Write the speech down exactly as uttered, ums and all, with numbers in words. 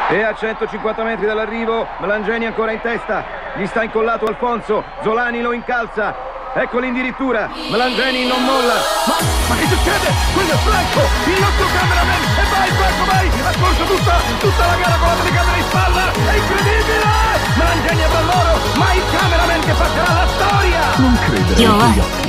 E a centocinquanta metri dall'arrivo, Melangeni ancora in testa, gli sta incollato Alfonso, Zolani lo incalza, ecco l'indirittura, Melangeni non molla. Ma, ma che succede? Quello è Franco, il nostro cameraman, e vai Franco, vai, ha corso tutta, tutta la gara con la telecamera in spalla, è incredibile! Melangeni è per loro, ma il cameraman che passerà la storia! Non credere ai tuoi occhi.